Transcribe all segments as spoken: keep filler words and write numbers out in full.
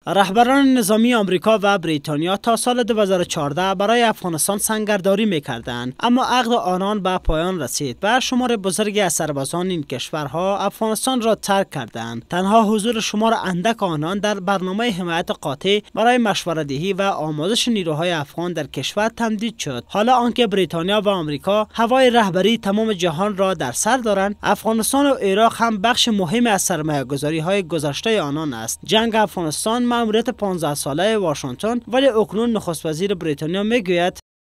رهبران نظامی آمریکا و بریتانیا تا سال دو هزار و چهارده برای افغانستان سنگرداری می‌کردند، اما عقد آنان به پایان رسید و شمار بزرگی از سربازان این کشورها افغانستان را ترک کردند. تنها حضور شمار اندک آنان در برنامه حمایت قاطع برای مشوره‌دهی و آموزش نیروهای افغان در کشور تمدید شد. حالا آنکه بریتانیا و آمریکا هوای رهبری تمام جهان را در سر دارند، افغانستان و عراق هم بخش مهم از سرمایه‌گذاری‌های گذشته آنان است. جنگ افغانستان مأموریت پانزده ساله واشنگتن، ولی اکنون نخست وزیر بریتانیا میگوید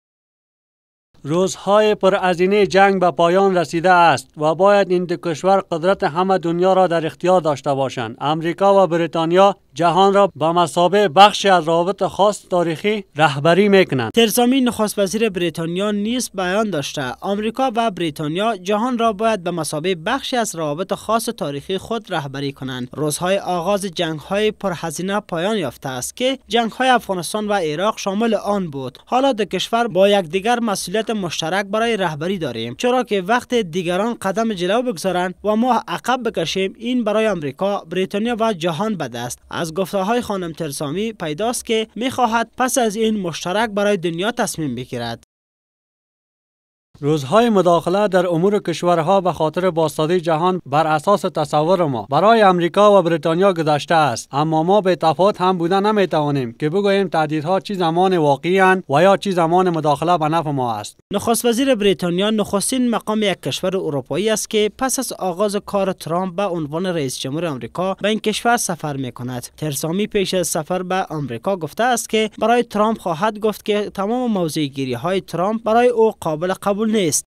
روزهای پرهزینه جنگ به پایان رسیده است و باید این دو کشور قدرت همه دنیا را در اختیار داشته باشند. امریکا و بریتانیا جهان را به مثابه بخشی از روابط خاص تاریخی رهبری میکنند. ترزا می نخست وزیر بریتانیا نیز بیان داشته آمریکا و بریتانیا جهان را باید به مثابه بخشی از روابط خاص تاریخی خود رهبری کنند. روزهای آغاز جنگ‌های پرهزینه پایان یافته است که جنگ‌های افغانستان و عراق شامل آن بود. حالا دو کشور با یکدیگر مسئولیت مشترک برای رهبری داریم، چرا که وقت دیگران قدم جلو بگذارند و ما عقب بکشیم، این برای آمریکا، بریتانیا و جهان بد است. از گفته‌های خانم ترزا می پیداست که می‌خواهد پس از این مشترک برای دنیا تصمیم بگیرد. روزهای مداخله در امور کشورها به خاطر بازسازی جهان بر اساس تصور ما برای امریکا و بریتانیا گذشته است، اما ما به تفاوت هم بوده نمیتوانیم که بگوییم تهدیدها چی زمان واقعی اند و یا چی زمان مداخله به نفع ما است. نخست وزیر بریتانیا نخستین مقام یک کشور اروپایی است که پس از آغاز کار ترامپ به عنوان رئیس جمهور آمریکا به این کشور سفر می‌کند. ترزا می پیش از سفر به آمریکا گفته است که برای ترامپ خواهد گفت که تمام موضع‌گیری‌های ترامپ برای او قابل قبول نیست.